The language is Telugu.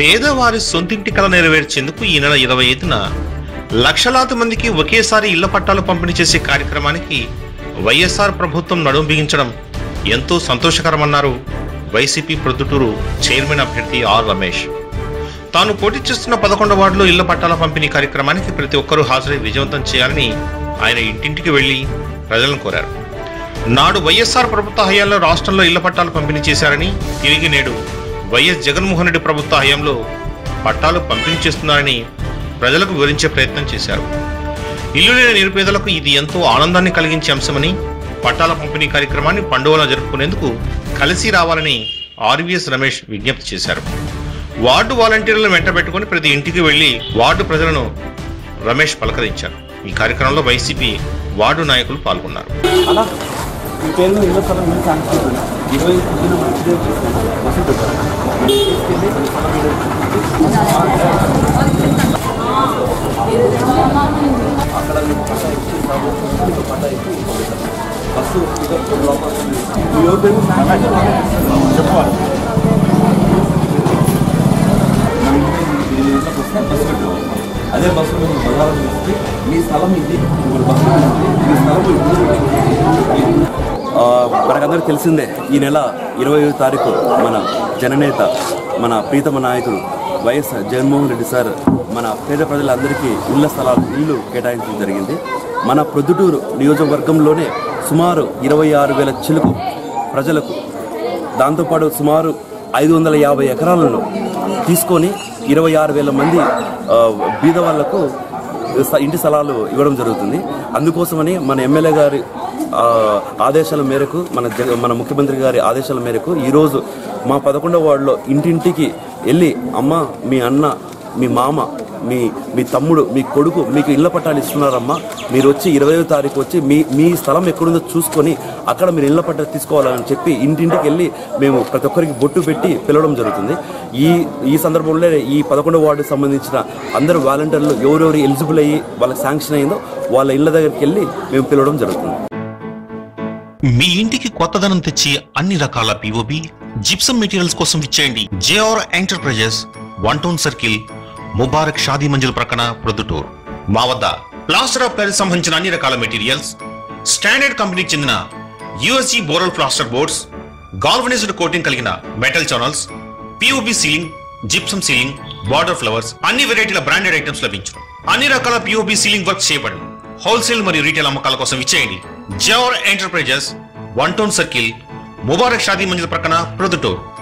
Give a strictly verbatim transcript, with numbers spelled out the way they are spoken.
పేదవారి సొంతింటి కల నెరవేర్చేందుకు ఈ నెల ఇరవై ఐదున లక్షలాది మందికి ఒకేసారి ఇళ్ల పట్టాలు పంపిణీ చేసే కార్యక్రమానికి వైఎస్ఆర్ ప్రభుత్వం నడుం బిగించడం ఎంతో సంతోషకరమన్నారు వైసీపీ ప్రొద్దుటూరు చైర్మన్ అభ్యర్థి ఆర్ రమేష్. తాను పోటీ చేస్తున్న పదకొండవ వార్డులో ఇళ్ల పట్టాల పంపిణీ కార్యక్రమానికి ప్రతి ఒక్కరూ హాజరై విజయవంతం చేయాలని ఆయన ఇంటింటికి వెళ్లి ప్రజలను కోరారు. నాడు వైఎస్ఆర్ ప్రభుత్వ హయాంలో రాష్ట్రంలో ఇళ్ల పట్టాలు పంపిణీ చేశారని, తిరిగి నేడు వైఎస్ జగన్మోహన్ రెడ్డి ప్రభుత్వ హయాంలో పట్టాలు పంపిణీ చేస్తున్నారని ప్రజలకు వివరించే ప్రయత్నం చేశారు. ఇల్లు లేని నిరుపేదలకు ఇది ఎంతో ఆనందాన్ని కలిగించే అంశమని, పట్టాల పంపిణీ కార్యక్రమాన్ని పండుగలా జరుపుకునేందుకు కలిసి రావాలని ఆర్వీఎస్ రమేష్ విజ్ఞప్తి చేశారు. వార్డు వాలంటీర్లను వెంటబెట్టుకుని ప్రతి ఇంటికి వెళ్లి వార్డు ప్రజలను రమేష్ పలకరించారు. ఈ కార్యక్రమంలో వైసీపీ వార్డు నాయకులు పాల్గొన్నారు. అదే బస్సు బజారు చేస్తే మీ స్థలం ఇది, మీ స్థలం మనకందరికీ తెలిసిందే. ఈ నెల ఇరవై ఐదు తారీఖు మన జననేత, మన ప్రీతమ నాయకుడు వైఎస్ జగన్మోహన్ రెడ్డి సార్ మన పేద ప్రజలందరికీ ఇళ్ల స్థలాలు ఇల్లు కేటాయించడం జరిగింది. మన ప్రొద్దుటూరు నియోజకవర్గంలోనే సుమారు ఇరవై ఆరు వేల చిలుకు ప్రజలకు, దాంతోపాటు సుమారు ఐదు వందల యాభై ఎకరాలను తీసుకొని ఇరవై ఆరు వేల మంది బీద వాళ్లకు ఇంటి స్థలాలు ఇవ్వడం జరుగుతుంది. అందుకోసమని మన ఎమ్మెల్యే గారి ఆదేశాల మేరకు, మన జగ మన ముఖ్యమంత్రి గారి ఆదేశాల మేరకు ఈరోజు మా పదకొండవ వార్డులో ఇంటింటికి వెళ్ళి, అమ్మ మీ అన్న, మీ మామ, మీ మీ తమ్ముడు, మీ కొడుకు మీకు ఇళ్ల పట్టాలు ఇస్తున్నారమ్మా, మీరు వచ్చి ఇరవైవ తారీఖు వచ్చి మీ మీ స్థలం ఎక్కడుందో చూసుకొని అక్కడ మీరు ఇళ్ల పట్టాలు తీసుకోవాలని చెప్పి ఇంటింటికి వెళ్ళి మేము ప్రతి ఒక్కరికి బొట్టు పెట్టి పిలవడం జరుగుతుంది. ఈ ఈ సందర్భంలో ఈ పదకొండవ వార్డుకు సంబంధించిన అందరు వాలంటీర్లు ఎవరెవరు ఎలిజిబుల్ అయ్యి వాళ్ళకి శాంక్షన్ అయిందో వాళ్ళ ఇళ్ల దగ్గరికి వెళ్ళి మేము పిలవడం జరుగుతుంది. మీ ఇంటికి కొత్తదనం తెచ్చి అన్ని రకాల పీఓబీ, జిప్సం మెటీరియల్స్ కోసం ఇచ్చేయండి JR enterprises, one town circle, Mubarak Shadi Manzil ప్రక్కన, ప్రొద్దుటూరు. మా వద్ద ప్లాస్టర్ ఆఫ్ ప్యారిస్ సంబంధించిన అన్ని రకాల మెటీరియల్స్, స్టాండర్డ్ కంపెనీకి చెందిన USG Boral plaster boards, galvanised coating కలిగిన metal channels, POB ceiling, gypsum ceiling, border flowers, అన్ని వెరైటీల బ్రాండెడ్ ఐటమ్స్ లభించును. అన్ని రకాల పీఓబీ సీలింగ్ వర్క్ చేయబడును. హోల్సేల్ మరియు రీటైల్ అమ్మకాల కోసం ఇచ్చేయండి JR enterprises, one town circle, Mubarak Shadi Manzil ప్రక్కన, ప్రొద్దుటూరు.